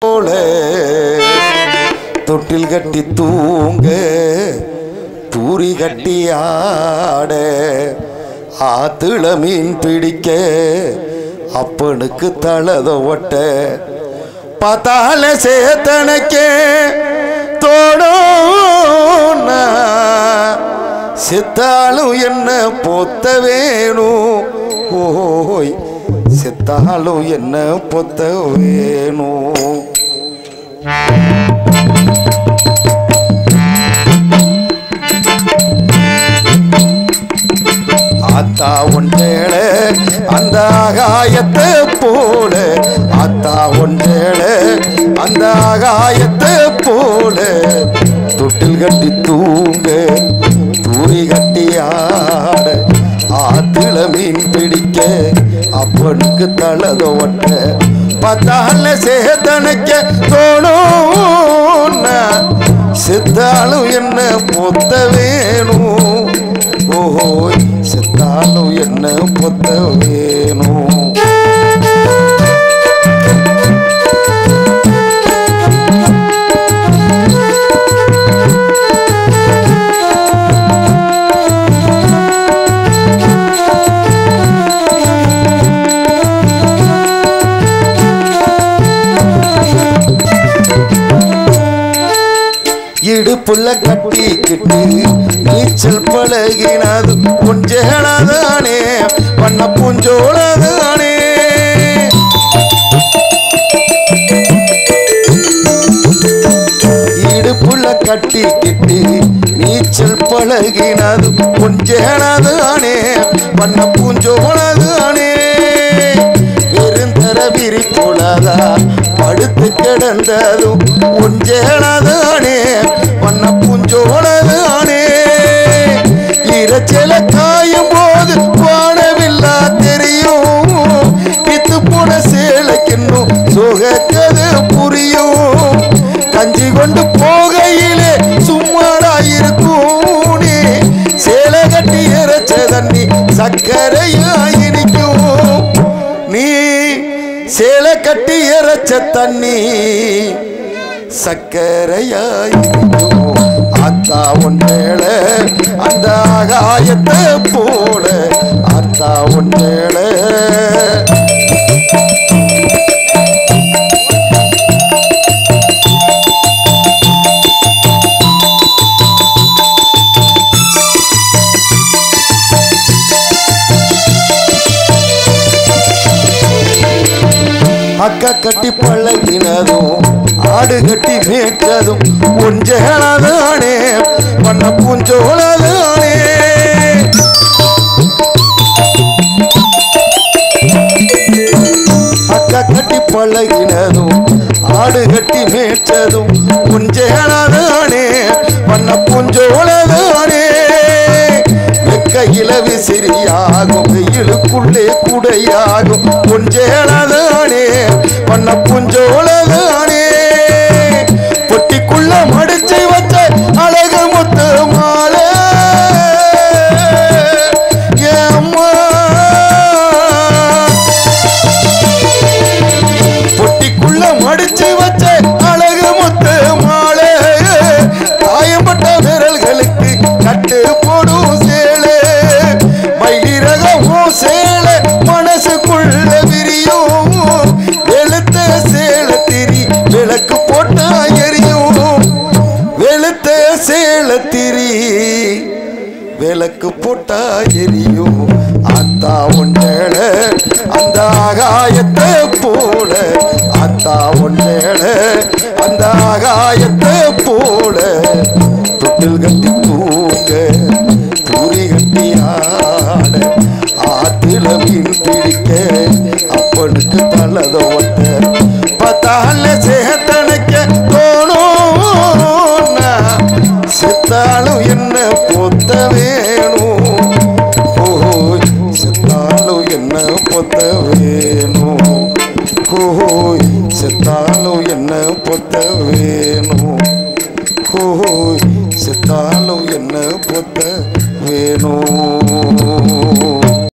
போல தொட்டில் கட்டி தூங்க தூரி கட்டி ஆட ஆத்துல மீன் பிடிக்க அப்பனுக்கு தளத ஒட்ட பார்த்தால சேத்தனைக்கே தோணும் செத்தாலும் என்ன பொத்த வேணும் ஓய் செத்தாலும் என்ன பொத்த வேணும் ஆத்தா ஒன்றேள அந்த ஆகாயத்தை போல ஆத்தா ஒன்றேள அந்த ஆகாயத்தை போல தொட்டில் கட்டி தூங்க தூரி கட்டி ஆட ஆத்துல மீன் பிடிக்க அப்பனுக்கு தளத ஒட்ட பார்த்தால சேத்தனைக்க தோணும் செத்தாலும் என்ன பொத்த வேணும் ஓய் செத்தாலும் என்ன பொத்த வேணும் இடுப்புள்ள கட்டிக்கிட்டு நீச்சல் பழகினது புஞ்சேளதானே பண்ண பூஞ்சோளதானே இடுப்புள்ள கட்டிக்கிட்டு நீச்சல் பழகினது புஞ்சேளதானே பண்ண பூஞ்சோளதானே பெருந்தர விரிப்புலதா படுத்து கிடந்ததும் ஒஞ்சேளதானே பண்ண பூஞ்சோளதானே இறைச்சல காயும் போது வானவில்லா தெரியும் பித்து போன சேலைக்கின்னும் சோகக்கது புரியும் கஞ்சி கொண்டு போகையிலே சும்மாடாயிருக்கும் நீ சேலை கட்டி இறைச்ச தண்ணி சக்கரையாயிருக்கும் நீ சேலை கட்டி இறைச்ச தண்ணி சக்கரையாயிருக்கும் ஆத்தா ஒன்றேள அந்த ஆகாயத்தை போல ஆத்தா ஒன்றேள அக்கா கட்டி பழகினதும் ஆடு கட்டி மேற்றதும் ஒன்றேளதானே பண்ண பூஞ்சோளதானே அக்கா கட்டி பழகினதும் ஆடு கட்டி மேற்றதும் ஒன்றேளதானே பண்ண பூஞ்சோளதானே கையில விசிறியாகும் வெயிலுக்குள்ளே குடையாகும் ஒன்றேளதானே பண்ண பூஞ்சோளதானே பொட்டிக்குள்ள மடிச்சு வச்ச அழகு முத்து மாலை ஏம்மா பொட்டிக்குள்ள மடிச்சு வச்ச அழகு முத்து மாலை காயம்பட்ட விரல்களுக்கு கட்டு போடும் சேலை மனசுக்குள்ள விரியும் வெளுத்த சேலை திரி விளக்கு போட்டா எரியும் வெளுத்த சேலை திரி விளக்கு போட்டா எரியும் ஆத்தா ஒன்றேள அந்த ஆகாயத்தை போல ஆத்தா ஒன்றேள அந்த ஆகாயத்தை போல தொட்டில் கட்டி தூங்க தூரி கட்டி ஆட ஆத்துல மீன் பிடிக்க அப்பனுக்கு தளத ஒட்ட பார்த்தால சேத்தனைக்க தோணும் செத்தாலும் என்ன பொத்த வேணும் ஓய் செத்தாலும் என்ன பொத்த வேணும் ஓய் செத்தாலும் என்ன பொத்த வேணும் ஓய் செத்தாலும் என்ன பொத்த வேணும்